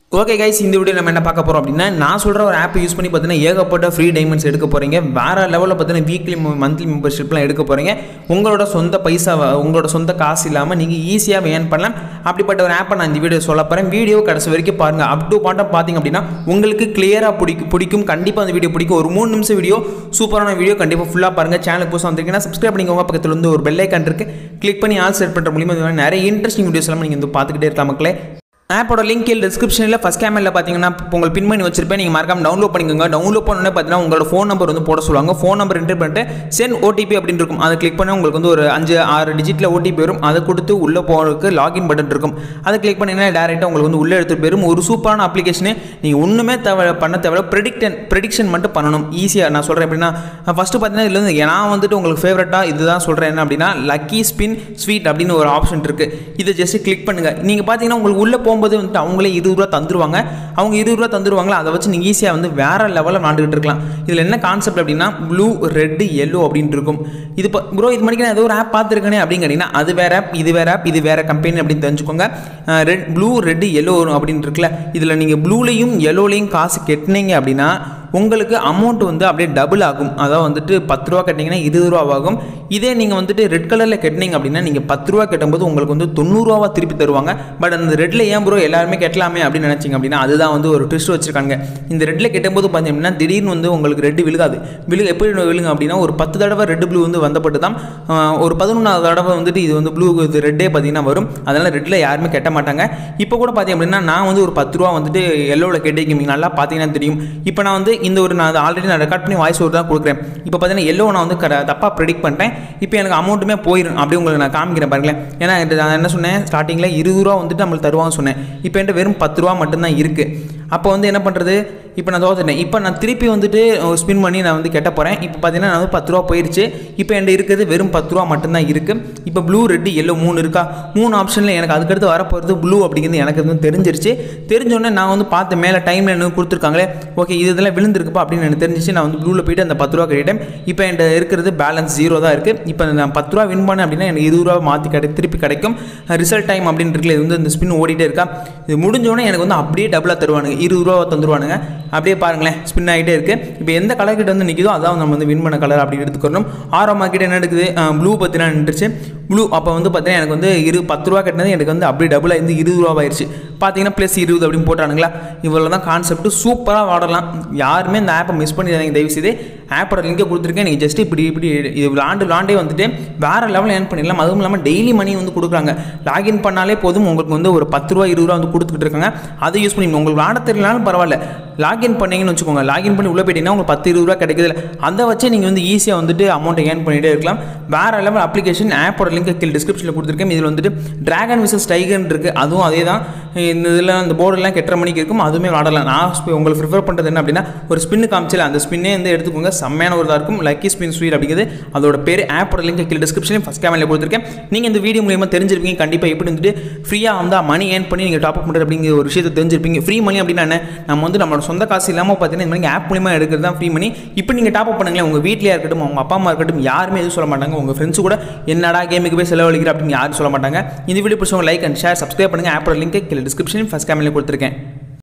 Okay guys, இந்த video நம்ம என்ன பார்க்க போகிறோம் அப்படின்னா, நான் சொல்கிற ஒரு ஆப் யூஸ் பண்ணி பார்த்தீங்கன்னா ஏகப்பட்ட ஃப்ரீ டைமண்ட்ஸ் எடுக்க போகிறீங்க. வேறு லெவலில் பார்த்தீங்கன்னா வீக்லி மந்த்லி மெம்பர்ஷிப்லாம் எடுக்க போகிறீங்க. உங்களோட சொந்த பைசா, உங்களோட சொந்த காசு இல்லாமல் நீங்கள் ஈஸியாக ஏர்ன் பண்ணலாம். அப்படிப்பட்ட ஒரு ஆப்பை நான் இந்த வீடியோ சொல்ல போகிறேன். வீடியோ கடைசி வரைக்கும் பாருங்கள். அப் டு பாட்டம் பார்த்தீங்க அப்படின்னா உங்களுக்கு கிளியராக பிடிக்கும். கண்டிப்பாக அந்த வீடியோ பிடிக்கும். ஒரு 3 நிமிஷம் வீடியோ, சூப்பரான வீடியோ. கண்டிப்பாக ஃபுல்லாக பாருங்கள். சேனலுக்கு புதுசாக வந்திருக்கீங்கன்னா சப்ஸ்கிரைப் பண்ணிக்கோங்க. பக்கத்தில் வந்து ஒரு பெல் ஐக்கான் இருக்குது, கிளிக் பண்ணி ஆல் செட் பண்ணுற மூலியமாக நிறைய இன்ட்ரெஸ்டிங் வீடியோஸ் எல்லாம் நீங்கள் வந்து பார்த்துக்கிட்டே இருக்கலாம் மக்களே. ஆப்போட லிங்க் கீழே டிஸ்கிரிப்ஷனில் ஃபஸ்ட் கேமரில் பார்த்தீங்கன்னா உங்கள் பின் பண்ணி வச்சிருப்பேன். நீங்கள் மறக்காம டவுன்லோட் பண்ணிக்கோங்க. டவுன்லோட் பண்ணோன்னே பார்த்தீங்கன்னா உங்களோட ஃபோன் நம்பர் வந்து போட சொல்லுவாங்க. ஃபோன் நம்பர் என்டர் பண்ணிட்டு சென்ட் ஓடிபி அப்படின்னு இருக்கும். அதை கிளிக் பண்ணால் உங்களுக்கு வந்து ஒரு 5-6 டிஜிட்டில் ஓடிபி வரும். அதை கொடுத்து உள்ளே போகிறதுக்கு லாகின் பட்டன் இருக்கும். அதை கிளிக் பண்ணிங்கன்னா டேரெக்டாக உங்களுக்கு வந்து உள்ளே எடுத்துகிட்டு போயிடும். ஒரு சூப்பரான அப்ளிகேஷனு. நீங்கள் ஒன்றுமே பண்ண தேவை, ப்ரெடிக்ஷன் மட்டும் பண்ணணும். ஈஸியாக நான் சொல்கிறேன் அப்படின்னா, ஃபஸ்ட்டு பார்த்தீங்கன்னா இதில் வந்து நான் வந்துட்டு உங்களுக்கு ஃபேவரட்டாக இதுதான் சொல்கிறேன். என்ன அப்படின்னா, லக்கி ஸ்பின் ஸ்வீட் அப்படின்னு ஒரு ஆப்ஷன் இருக்குது. இதை ஜஸ்ட் கிளிக் பண்ணுங்கள். நீங்கள் பார்த்தீங்கன்னா உங்களுக்கு உள்ளே போகும்போது வந்துட்டு அவங்களே 20 ரூபா தந்துருவாங்க. அவங்க 20 ரூபா தந்துருவாங்களா, அதை வச்சு நீங்கள் ஈஸியாக வந்து வேறு லெவலில் விளாண்டுக்கிட்டு இருக்கலாம். இதில் என்ன கான்செப்ட் அப்படின்னா, ப்ளூ ரெட் எல்லோ அப்படின்ட்டு இருக்கும். இது ப்ரோ இது மாதிரி நான் ஏதோ ஒரு ஆப் பார்த்துருக்கேனே அப்படின்னு கேட்டிங்கன்னா, அது வேறு ஆப், இது வேறு ஆப், இது வேறு கம்பெனி அப்படின்னு தெரிஞ்சுக்கோங்க. ப்ளூ ரெட் எல்லோ அப்படின்னு இருக்குல்ல, இதில் நீங்கள் ப்ளூலையும் எல்லோலையும் காசு கெட்டினீங்க அப்படின்னா உங்களுக்கு அமௌண்ட் வந்து அப்படியே டபுள் ஆகும். அதாவது வந்துட்டு 10 ரூபா கட்டிங்கன்னா 20 ரூபா ஆகும். இதே நீங்கள் வந்துட்டு ரெட் கலரில் கட்டினீங்க அப்படின்னா நீங்கள் 10 ரூபா கட்டும்போது உங்களுக்கு வந்து 90 ரூபா திருப்பி தருவாங்க. பட் அந்த ரெட்டில் ஏன் ப்ரோ எல்லாருமே கட்டலாமே அப்படின்னு நினச்சிங்க அப்படின்னா, அதுதான் வந்து ஒரு ட்விஸ்ட் வச்சுருக்காங்க. இந்த ரெட்டில் கட்டும்போது பார்த்தீங்க அப்படின்னா திடீர்னு வந்து உங்களுக்கு ரெட்டு விழுகாது. எப்படி விழுங்க அப்படின்னா, ஒரு 10 தடவை ரெட் ப்ளூ வந்து வந்தப்பட்டு தான் ஒரு 11வது தடவை வந்துட்டு இது வந்து ப்ளூ இது ரெட்டே பார்த்தீங்கன்னா வரும். அதனால் ரெட்டில் யாருமே கட்ட மாட்டாங்க. இப்போ கூட பார்த்தீங்க அப்படின்னா நான் வந்து ஒரு 10 ரூபா வந்துட்டு எல்லோவில் கட்டிங்க நல்லா பார்த்தீங்கன்னா தெரியும். இப்போ நான் வந்து இந்த ஒரு நான் ஆல்ரெடி நான் ரெக்கார்ட் பண்ணி வாய்ஸ் ஓவர் தான் கொடுக்குறேன். இப்போ பார்த்தீங்கன்னா எல்லோ நான் வந்து தப்பாக ப்ரெடிக்ட் பண்ணிட்டேன். இப்போ எனக்கு அமௌண்ட்டுமே போயிடும். அப்படியே உங்களுக்கு நான் காமிக்கிறேன் பாருங்களேன். ஏன்னா நான் என்ன சொன்னேன், ஸ்டார்டிங்கில் 20 ரூபா வந்துட்டு நம்மளுக்கு தருவாங்கன்னு சொன்னேன். இப்போ என்கிட்ட வெறும் 10 ரூபா மட்டும்தான் இருக்குது. அப்போ வந்து என்ன பண்ணுறது, இப்போ நான் தோத்துட்டேன். இப்போ நான் திருப்பி வந்துட்டு ஸ்பின் பண்ணி நான் வந்து கெட்ட போகிறேன். இப்போ பார்த்தீங்கன்னா நான் வந்து 10 ரூபா போயிடுச்சு. இப்போ என்கிட்ட இருக்கிறது வெறும் 10 ரூபா மட்டும்தான் இருக்குது. இப்போ ப்ளூ ரெட் எல்லோ 3 இருக்கா, 3 ஆப்ஷனில் எனக்கு அதுக்கடுத்து வரப்போகிறது ப்ளூ அப்படிங்கிறது எனக்கு வந்து தெரிஞ்சிருச்சு. தெரிஞ்சோடனே நான் வந்து பார்த்து மேலே டைமில் என்ன கொடுத்துருக்காங்களே, ஓகே இதெல்லாம் விழுந்திருக்குப்பா அப்படின்னு எனக்கு தெரிஞ்சிச்சு. நான் வந்து ப்ளூவில் போய்ட்டு அந்த 10 ரூபா கட்டிட்டேன். இப்போ என்கிட்ட இருக்கிறது பேலன்ஸ் 0 தான் இருக்குது. இப்போ நான் 10 ரூபா வின் பண்ணேன் அப்படின்னா எனக்கு 20 ரூபா மாற்றி திருப்பி கிடைக்கும். ரிசல்ட் டைம் அப்படின்னு இருக்குல்ல, இது வந்து இந்த ஸ்பின் ஓடிட்டே இருக்கா. இது முடிஞ்சோடனே எனக்கு வந்து அப்படியே டபுளாக தருவானுங்க, 20 ரூபா தந்துருவானுங்க. அப்படியே பாருங்களேன், ஸ்பின் ஆகிட்டே இருக்குது. இப்போ எந்த கலர் கிட்ட வந்து நிற்குதோ அதான் நம்ம வந்து வின் பண்ண கலர் அப்படி எடுத்துக்கணும். ஆரம்ப கிட்ட என்ன எடுக்குது, ப்ளூ பார்த்தீங்கன்னா நின்றுச்சு. ப்ளூ அப்போ வந்து பார்த்தீங்கன்னா எனக்கு வந்து 10 ரூபா கட்டினது எனக்கு வந்து அப்படியே டபுளாக இருந்து 20 ரூபா ஆயிடுச்சு. பார்த்தீங்கன்னா +20 அப்படின்னு போட்டானுங்களா. இவ்வளோ தான் கான்செப்ட். சூப்பராக ஆடலாம். யாருமே இந்த ஆப்பை மிஸ் பண்ணிடாதீங்க தயவுசெய்து. ஆப்போட லிங்கை கொடுத்துருக்கேன். நீங்கள் ஜஸ்ட் இப்படி இது விளாண்டே வந்துட்டு வேறு லெவலில் ஏர்ன் பண்ணிடலாம். அதுவும் இல்லாமல் டெய்லி மணி வந்து கொடுக்குறாங்க. லாகின் பண்ணாலே போதும் உங்களுக்கு வந்து ஒரு 10 ரூபா 20 ரூபா வந்து கொடுத்துக்கிட்டு இருக்காங்க. அதை யூஸ் பண்ணி உங்களுக்கு விளாட தெரியலனாலும் பரவாயில்ல, லாகின் பண்ணிங்கன்னு வச்சுக்கோங்க. லாகின் பண்ணி உள்ளே போயிட்டீங்கன்னா உங்களுக்கு 10-20 ரூபா கிடைக்குது. அதை வச்சு நீங்கள் வந்து ஈஸியாக வந்துட்டு அமௌண்ட்டை ஏர்ன் பண்ணிகிட்டே இருக்கலாம். வேறு லெவல் அப்ளிகேஷன். ஆப்போட லிங்க் கீழே டிஸ்கிரிப்ஷனில் கொடுத்துருக்கேன். இதில் வந்துட்டு டிராகன் விசஸ் டைகர் இருக்குது. அதுவும் அதே தான். இந்த இதில் அந்த போர்டெல்லாம் 8:30 மணிக்கு இருக்கும். அதுவுமே விளாடலாம். நான் உங்களுக்கு ப்ரிஃபர் பண்ணுறது என்ன அப்படின்னா, ஒரு ஸ்பின்னு காமிச்சில அந்த ஸ்பின்னே வந்து எடுத்துக்கோங்க. செம்மையான ஒரு இதாக இருக்கும். லக்கி ஸ்பின் ஸ்வீட் அப்படிங்கிறது அதோட பேர். ஆப்போட லிங்க் கீழே டிஸ்கிரிப்ஷனில் ஃபஸ்ட் கேமரில் கொடுத்துருக்கேன். நீங்கள் இந்த வீடியோ மூலியமாக தெரிஞ்சிருப்பீங்க. கண்டிப்பாக எப்படி வந்துட்டு ஃப்ரீயாக வந்தால் மணி ஏர்ன் பண்ணி நீங்கள் டாப் அப் பண்ணுறது அப்படிங்கிற ஒரு விஷயத்தை தெரிஞ்சிருப்பீங்க. ஃப்ரீ மணி அப்படின்னா என்ன, நம்ம வந்து நம்மளோட சொந்த காசு இல்லாமல் பார்த்தீங்கன்னா இந்த மாதிரி ஆப் மூலியமாக எடுக்கிறது தான் ஃப்ரீ மணி. இப்போ நீங்கள் டாப் அப் பண்ணுங்களேன். உங்கள் வீட்டிலே இருக்கட்டும், உங்கள் அப்பா அம்மா இருக்கட்டும், யாருமே எதுவும் சொல்ல மாட்டாங்க. உங்கள் ஃப்ரெண்ட்ஸ் கூட என்னடா கேமுக்கு போய் செலவழிக்கிற அப்படின்னு யாரும் சொல்ல மாட்டாங்க. இந்த வீடியோ பிடிச்சவங்க லைக் அண்ட் ஷேர், சப்ஸ்கிரைப் பண்ணுங்கள். ஆப்போட லிங்க் கீழே டிஸ்கிரிப்ஷனில் ஃபஸ்ட் கேமரில் கொடுத்துருக்கேன்.